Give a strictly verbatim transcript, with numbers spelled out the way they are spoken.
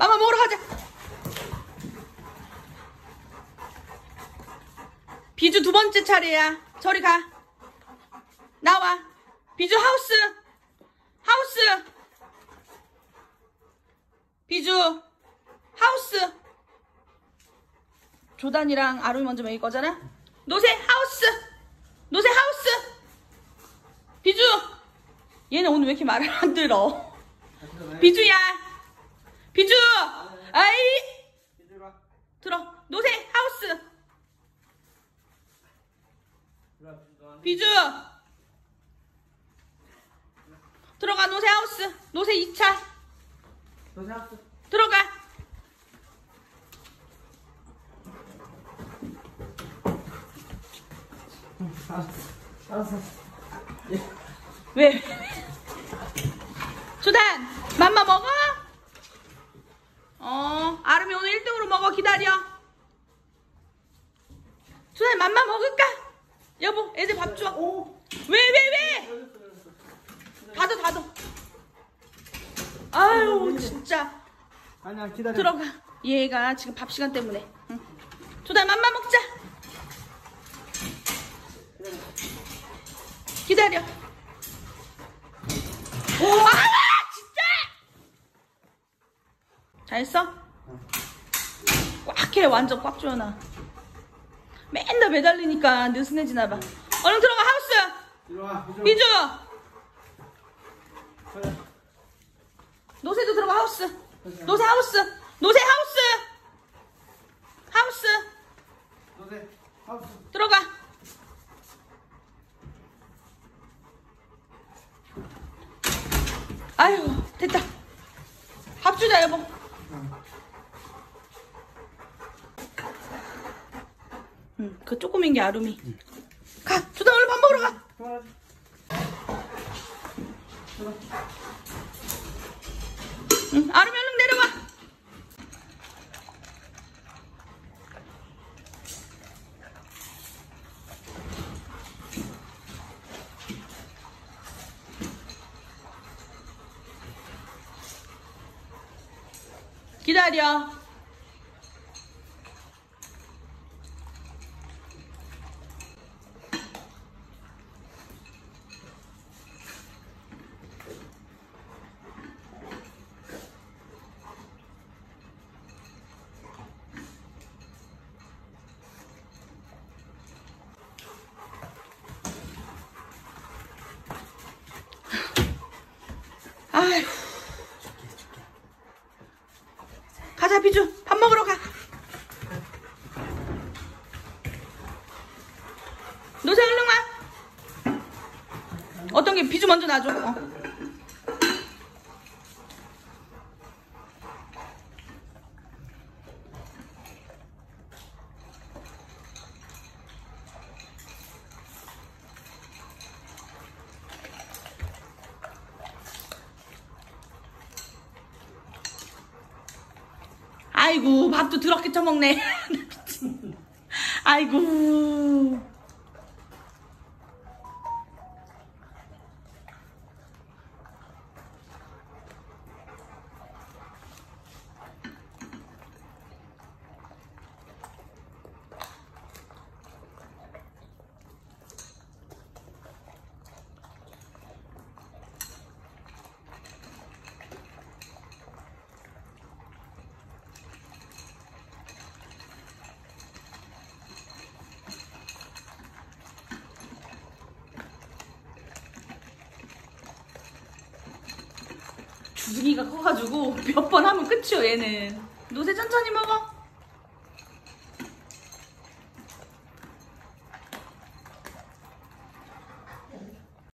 맘마 먹으러 가자. 비주 두 번째 차례야. 저리 가. 나와. 비주 하우스. 하우스. 비주 하우스. 조단이랑 아름이 먼저 먹일 거잖아. 노세 하우스. 노세 하우스. 비주. 얘는 오늘 왜 이렇게 말을 안 들어. 비주야. 비주. 아이. 들어. 노세 하우스. 비주. 들어가. 노세 하우스. 노세 이 차. 노세 하우스. 들어가. 알았어. 알았어. 왜? 조단, 맘마 먹어? 어, 아름이 오늘 일 등으로 먹어. 기다려. 조단, 맘마 먹을까? 여보, 애들 밥 줘. 왜, 왜, 왜? 닫아, 닫아. 아유, 진짜. 아니야, 기다려. 들어가. 얘가 지금 밥 시간 때문에. 응. 조단, 맘마 먹자. 기다려. 아, 진짜! 잘했어? 꽉 해. 완전 꽉 조여놔. 맨날 매달리니까 느슨해지나봐. 얼른 들어가. 하우스. 들어와. 비주. 노새도 들어가. 하우스. 노새 하우스. 노새 하우스. 하우스. 노세 하우스. 들어가. 아유, 됐다. 밥 주자, 여보. 응, 그 조그민 게 아름이. 응. 가, 주다 얼른 밥 먹으러 가. 응, 아름이 얼른 내려와. 기다려. 아휴. 가자, 비주. 밥 먹으러 가. 노새 얼른 와. 어떤 게 비주 먼저 놔줘. 어. 아이고, 밥도 더럽게 처먹네. 아이고. 주둥이가 커가지고 몇 번 하면 끝이요. 얘는. 노새 천천히 먹어.